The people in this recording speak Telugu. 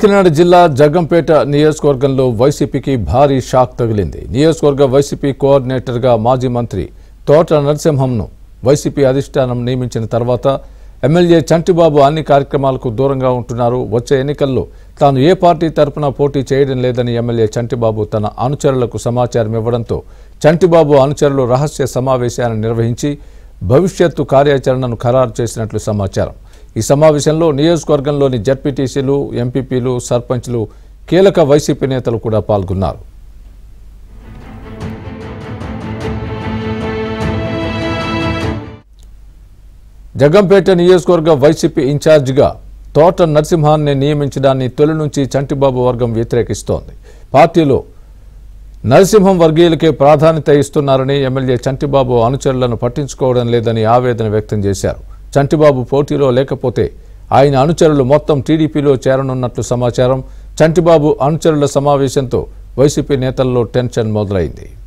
కాకినాడ జిల్లా జగ్గంపేట నియోజకవర్గంలో వైసీపీకి భారీ షాక్ తగిలింది. నియోజకవర్గ వైసీపీ కోఆర్డినేటర్గా మాజీ మంత్రి తోట నరసింహంను వైసీపీ అధిష్టానం నియమించిన తర్వాత ఎమ్మెల్యే చంటిబాబు అన్ని కార్యక్రమాలకు దూరంగా ఉంటున్నారు. వచ్చే ఎన్నికల్లో తాను ఏ పార్టీ తరపున పోటీ చేయడం లేదని ఎమ్మెల్యే చంటిబాబు తన అనుచరులకు సమాచారం ఇవ్వడంతో చంటిబాబు అనుచరులు రహస్య సమావేశాన్ని నిర్వహించి భవిష్యత్తు కార్యాచరణను ఖరారు చేసినట్లు సమాచారం. ఈ సమావేశంలో నియోజకవర్గంలోని జడ్పీటీసీలు, ఎంపీపీలు, సర్పంచ్లు, కీలక వైసీపీ నేతలు కూడా పాల్గొన్నారు. జగ్గంపేట నియోజకవర్గ వైసీపీ ఇన్ఛార్జిగా తోట నరసింహాన్ని నియమించడాన్ని తొలి నుంచి చంటిబాబు వర్గం వ్యతిరేకిస్తోంది. పార్టీలో నరసింహం వర్గీయులకే ప్రాధాన్యత ఇస్తున్నారని, ఎమ్మెల్యే చంటిబాబు అనుచరులను పట్టించుకోవడం లేదని ఆవేదన వ్యక్తం చేశారు. చంటిబాబు పోటీలో లేకపోతే ఆయన అనుచరులు మొత్తం టీడీపీలో చేరనున్నట్లు సమాచారం. చంటిబాబు అనుచరుల సమావేశంతో వైసీపీ నేతల్లో టెన్షన్ మొదలైంది.